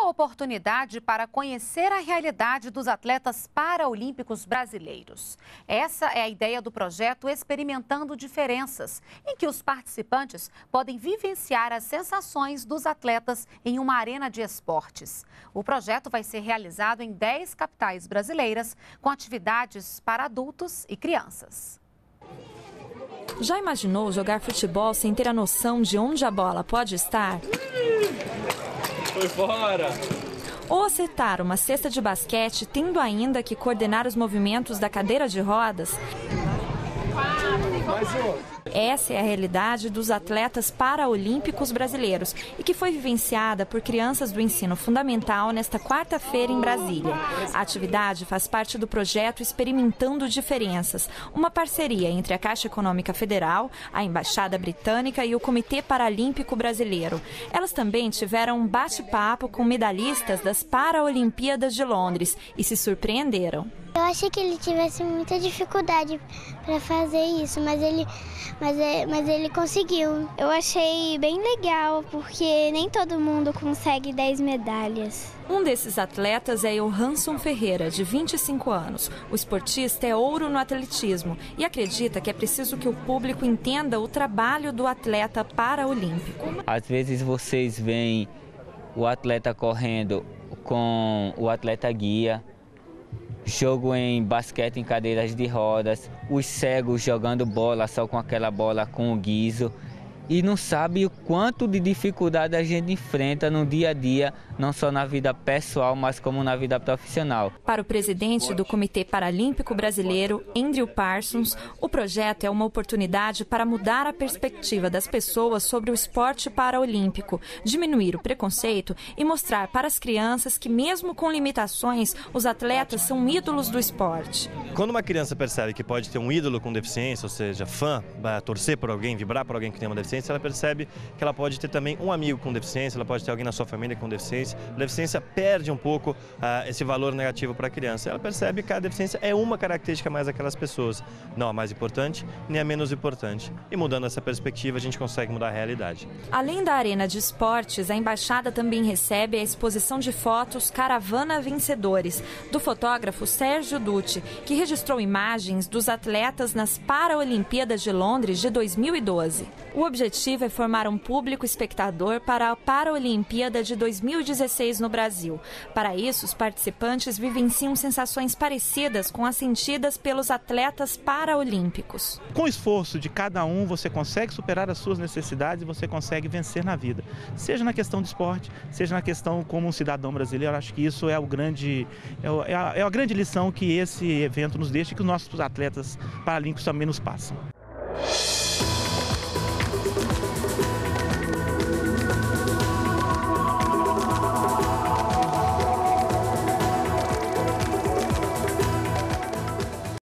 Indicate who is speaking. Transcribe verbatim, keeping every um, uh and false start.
Speaker 1: uma oportunidade para conhecer a realidade dos atletas paraolímpicos brasileiros. Essa é a ideia do projeto Experimentando Diferenças, em que os participantes podem vivenciar as sensações dos atletas em uma arena de esportes. O projeto vai ser realizado em dez capitais brasileiras, com atividades para adultos e crianças.
Speaker 2: Já imaginou jogar futebol sem ter a noção de onde a bola pode estar?
Speaker 3: Foi fora!
Speaker 2: Ou acertar uma cesta de basquete tendo ainda que coordenar os movimentos da cadeira de rodas?
Speaker 3: Mais um.
Speaker 2: Essa é a realidade dos atletas paraolímpicos brasileiros e que foi vivenciada por crianças do ensino fundamental nesta quarta-feira em Brasília. A atividade faz parte do projeto Experimentando Diferenças, uma parceria entre a Caixa Econômica Federal, a Embaixada Britânica e o Comitê Paralímpico Brasileiro. Elas também tiveram um bate-papo com medalhistas das Paraolimpíadas de Londres e se surpreenderam.
Speaker 4: Eu achei que ele tivesse muita dificuldade para fazer isso, mas ele, mas, é, mas ele conseguiu. Eu achei bem legal, porque nem todo mundo consegue dez medalhas.
Speaker 2: Um desses atletas é Johansson Ferreira, de vinte e cinco anos. O esportista é ouro no atletismo e acredita que é preciso que o público entenda o trabalho do atleta paraolímpico.
Speaker 5: Às vezes vocês veem o atleta correndo com o atleta guia, jogo em basquete em cadeiras de rodas, os cegos jogando bola só com aquela bola com o guiso e não sabe o quanto de dificuldade a gente enfrenta no dia a dia, não só na vida pessoal, mas como na vida profissional.
Speaker 2: Para o presidente do Comitê Paralímpico Brasileiro, Andrew Parsons, o projeto é uma oportunidade para mudar a perspectiva das pessoas sobre o esporte paraolímpico, diminuir o preconceito e mostrar para as crianças que, mesmo com limitações, os atletas são ídolos do esporte.
Speaker 6: Quando uma criança percebe que pode ter um ídolo com deficiência, ou seja, fã, torcer por alguém, vibrar por alguém que tem uma deficiência, ela percebe que ela pode ter também um amigo com deficiência, ela pode ter alguém na sua família com deficiência. A deficiência perde um pouco uh, esse valor negativo para a criança. Ela percebe que a deficiência é uma característica mais daquelas pessoas, não a mais importante, nem a menos importante. E mudando essa perspectiva, a gente consegue mudar a realidade.
Speaker 2: Além da arena de esportes, a embaixada também recebe a exposição de fotos Caravana Vencedores, do fotógrafo Sérgio Dutti, que registrou imagens dos atletas nas Paraolimpíadas de Londres de dois mil e doze. O objetivo é formar um público espectador para a Paraolimpíada de dois mil e dezesseis no Brasil. Para isso, os participantes vivenciam sensações parecidas com as sentidas pelos atletas paraolímpicos.
Speaker 7: Com o esforço de cada um, você consegue superar as suas necessidades e você consegue vencer na vida. Seja na questão do esporte, seja na questão como um cidadão brasileiro. Acho que isso é, o grande, é, a, é a grande lição que esse evento nos deixa e que os nossos atletas paralímpicos também nos passam.